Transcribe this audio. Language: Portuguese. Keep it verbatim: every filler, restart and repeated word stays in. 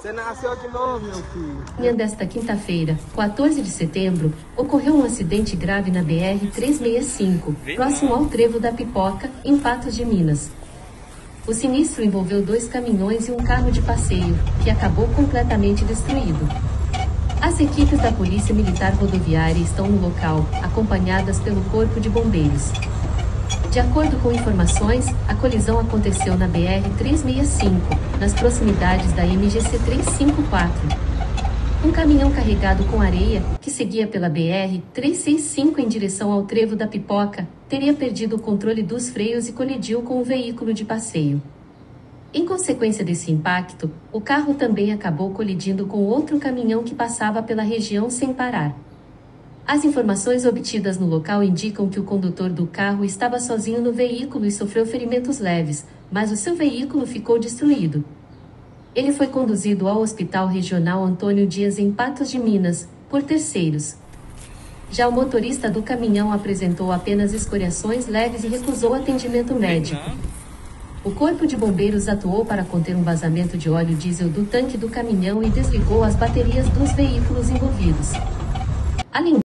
Você nasceu de novo, meu filho. Manhã desta quinta-feira, quatorze de setembro, ocorreu um acidente grave na B R trezentos e sessenta e cinco, próximo ao Trevo da Pipoca, em Patos de Minas. O sinistro envolveu dois caminhões e um carro de passeio, que acabou completamente destruído. As equipes da Polícia Militar Rodoviária estão no local, acompanhadas pelo Corpo de Bombeiros. De acordo com informações, a colisão aconteceu na B R trezentos e sessenta e cinco, nas proximidades da M G C trezentos e cinquenta e quatro. Um caminhão carregado com areia, que seguia pela B R trezentos e sessenta e cinco em direção ao Trevo da Pipoca, teria perdido o controle dos freios e colidiu com um veículo de passeio. Em consequência desse impacto, o carro também acabou colidindo com outro caminhão que passava pela região sem parar. As informações obtidas no local indicam que o condutor do carro estava sozinho no veículo e sofreu ferimentos leves, mas o seu veículo ficou destruído. Ele foi conduzido ao Hospital Regional Antônio Dias em Patos de Minas, por terceiros. Já o motorista do caminhão apresentou apenas escoriações leves e recusou atendimento médico. O Corpo de Bombeiros atuou para conter um vazamento de óleo diesel do tanque do caminhão e desligou as baterias dos veículos envolvidos. Além